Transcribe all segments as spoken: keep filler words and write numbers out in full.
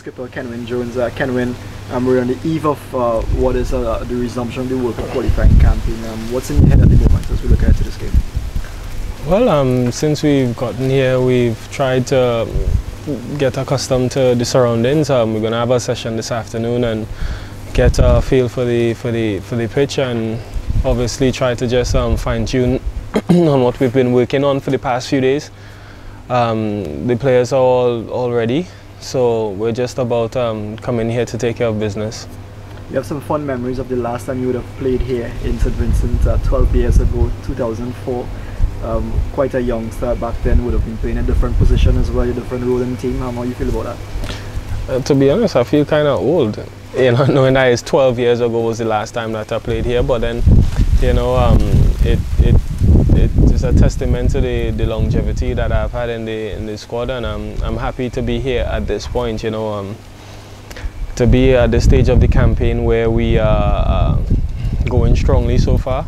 skipper Kenwyne Jones. Uh, Kenwyne, um, we're on the eve of uh, what is uh, the resumption of the World Cup qualifying campaign. Um, what's in your head at the moment as we look ahead to this game? Well, um, since we've gotten here, we've tried to get accustomed to the surroundings. Um, we're going to have a session this afternoon and get a feel for the for the for the pitch, and obviously try to just um, fine tune on what we've been working on for the past few days. Um, the players are all, all ready, so we're just about um, coming here to take care of business. You have some fond memories of the last time you would have played here in Saint Vincent, uh, twelve years ago, two thousand four. Um, quite a youngster back then, would have been playing a different position as well, a different role in the team. How do you feel about that? Uh, to be honest, I feel kind of old, you know, knowing that it's twelve years ago was the last time that I played here. But then, you know, um, it it it is a testament to the, the longevity that I've had in the in the squad, and I'm I'm happy to be here at this point. You know, um, to be at the stage of the campaign where we are uh, going strongly so far.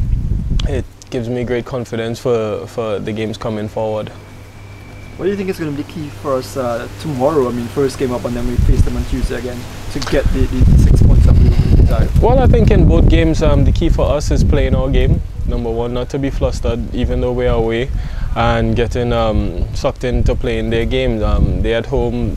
It gives me great confidence for for the games coming forward. What do you think is going to be the key for us uh, tomorrow? I mean, first game up and then we face them on Tuesday again to get the, the six points that we desire. Well, I think in both games, um, the key for us is playing our game. Number one, not to be flustered, even though we're away, and getting um, sucked into playing their games. Um, they're at home.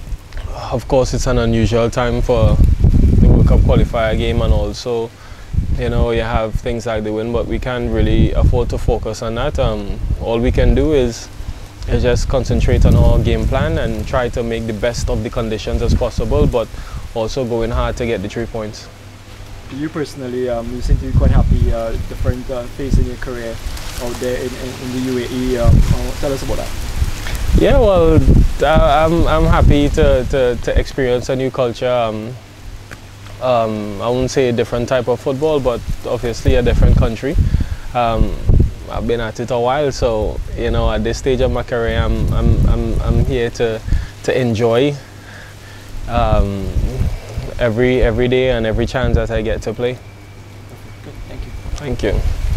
Of course, it's an unusual time for the World Cup Qualifier game, and also, you know, you have things like the win, but we can't really afford to focus on that. Um, all we can do is, is just concentrate on our game plan and try to make the best of the conditions as possible, but also going hard to get the three points. You personally, um, you seem to be quite happy, uh, different uh, phase in your career out there in, in, in the U A E. Um, uh, tell us about that. Yeah, well, uh, I'm, I'm happy to, to, to experience a new culture. Um, um, I wouldn't say a different type of football, but obviously a different country. Um, I've been at it a while, so you know, at this stage of my career, I'm I'm I'm, I'm here to to enjoy um, every every day and every chance that I get to play. Good, thank you. Thank you.